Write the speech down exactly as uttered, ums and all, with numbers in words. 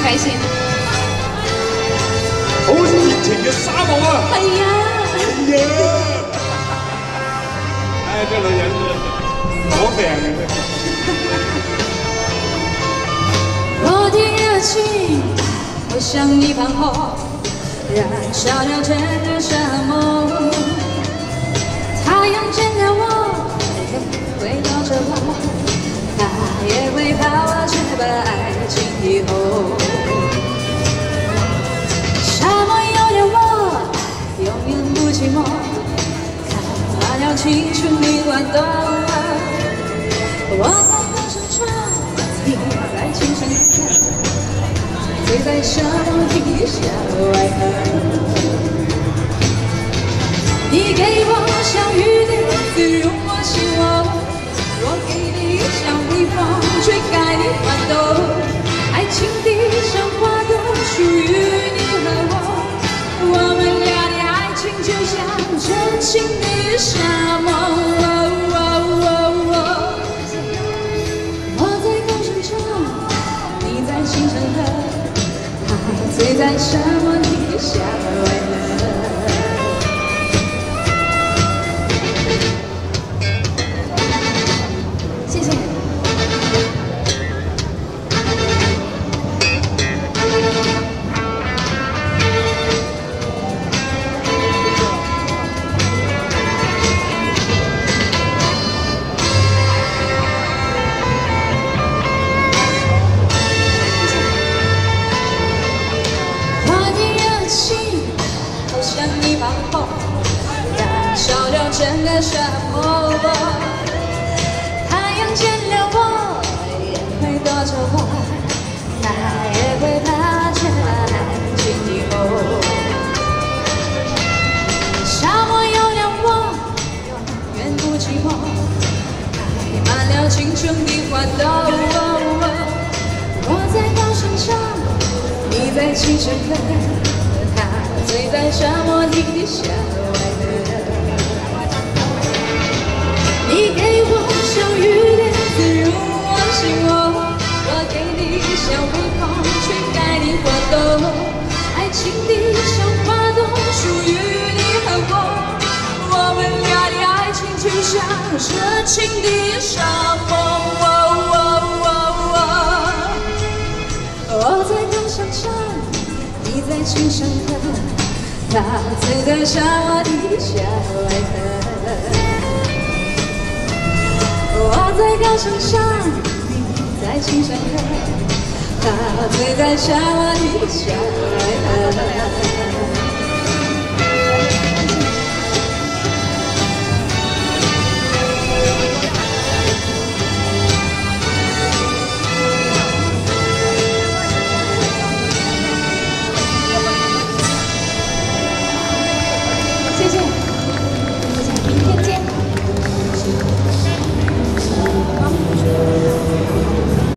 开心。 好熱情嘅沙漠啊！ 係啊， 係啊！唉，這女人好病嘅。 我的熱情好像一把火，燃燒了整個沙漠。太陽見了我，也會繞着我，它也會跑啊，卻把愛情以後。沙漠有了我，永遠不寂寞，開滿了青春的花朵。我在高山上，你在青山下，醉在沙漠底下外河。你給我小雨點，滋潤我心窩，我給你小蜜蜂，吹開你花朵。愛情的像花朵，屬於你和我，我們倆的愛情就像熱情的沙漠。我在高山上，你在青山河，他醉在沙漠底下外河。謝謝。燃燒了整個沙漠，太陽見了我，也會躲着我，它也會怕卻把愛情以後。沙漠有了我，永遠不寂寞，開滿了青春的花朵。我在高山上，你在青山河，醉在沙漠底下外河，你給我小雨點，滋潤我心窩，我給你小微風，吹開你花朵。愛情的像花朵，屬於你和我，我們倆的愛情就像熱情的沙漠。我在高山上，你在青山河，他醉在沙漠底下外河。我在高山上，你在青山河，他醉在沙漠底下外河。